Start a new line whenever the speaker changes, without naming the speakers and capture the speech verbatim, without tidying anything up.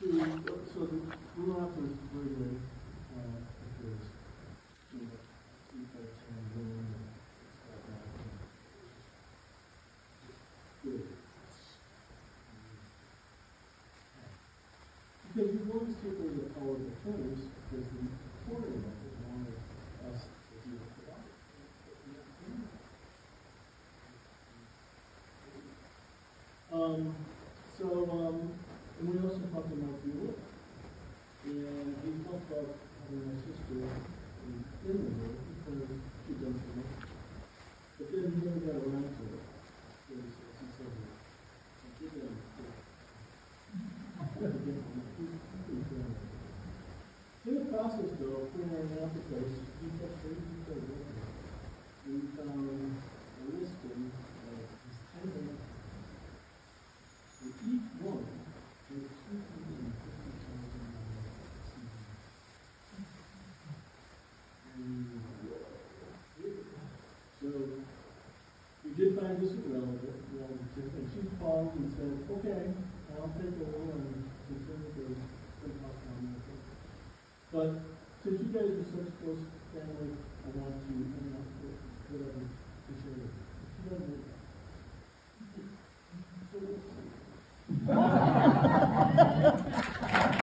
to, so the, we don't have to worry with, uh, if there's, you know, defects in the room and stuff like that. Good. Because we want to see if there's a power of attorneys, because the corner level wanted us to do it without it. Um, so, um, and we also talked about Bueller, and he talked about having my sister in, in the world because she done so much. But then he never got around to it. Because, as he said, I did that. In the process, though, of putting our mouth to place, we kept crazy crazy. We found a listing of these ten minutes. And each one was two hundred fifty thousand dollars. So we did find this irrelevant, relative, and she called and said, okay, I'll take over and continue to put up on that. But since you guys are such close family, I want to, you know, whatever, to share with you. She doesn't